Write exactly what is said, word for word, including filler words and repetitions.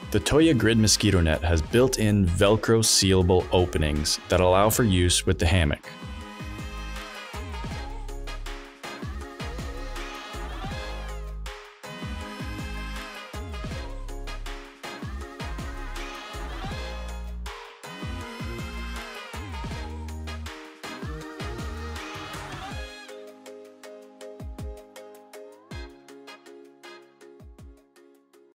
The Toja Grid mosquito net has built-in Velcro sealable openings that allow for use with the hammock.